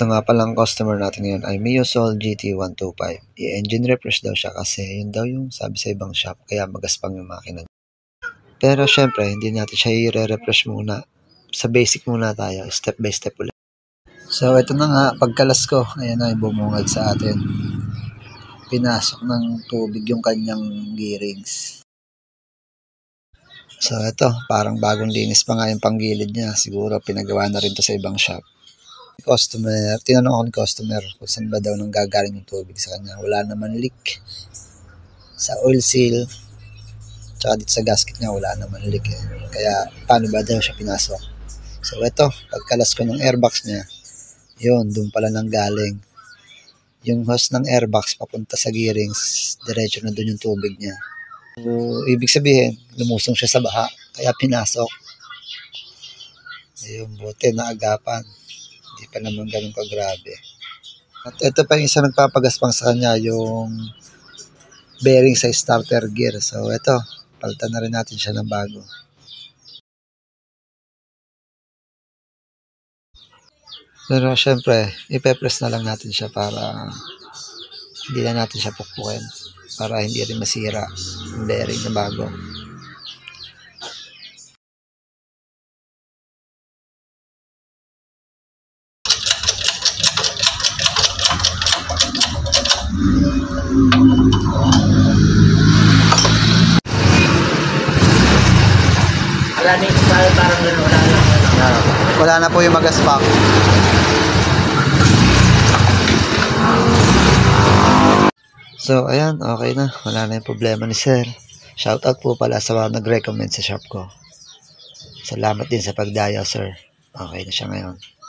Ito nga palang customer natin ngayon ay Miosol GT125. I-engine refresh daw siya kasi yun daw yung sabi sa ibang shop kaya magaspang yung makina. Pero syempre hindi natin siya i-refresh muna. Sa basic muna tayo, step by step ulit. So ito na nga, pagkalas ko, ayan na bumungad sa atin. Pinasok ng tubig yung kanyang gearings. So ito, parang bagong linis pa nga yung panggilid niya. Siguro pinagawa na rin to sa ibang shop. Tinanong ako ng customer kung saan ba daw nang gagaling yung tubig sa kanya. Wala naman leak. Sa oil seal, tsaka dito sa gasket niya wala naman leak eh. Kaya paano ba daw siya pinasok? So ito, pagkalas ko ng airbox niya, yun, doon pala nang galing. Yung hose ng airbox papunta sa gearings, diretso na doon yung tubig niya. So, ibig sabihin, lumusong siya sa baha, kaya pinasok. Ayun, buti naagapan. Hindi pa naman ganun kagrabe. At ito pa yung isa nagpapagaspang sa kanya, yung bearing sa starter gear. So ito, palitan na rin natin siya ng bago. Pero syempre, ipe-press na lang natin siya para hindi na natin siya pukpukin. Para hindi rin masira yung bearing na bago. Wala na yung parang gano'n, Wala na po yung magaspak. So, ayan, okay na. Wala na yung problema ni Sir. Shoutout po pala sa mga nag-recommend sa shop ko. Salamat din sa pagdayo, Sir. Okay na siya ngayon.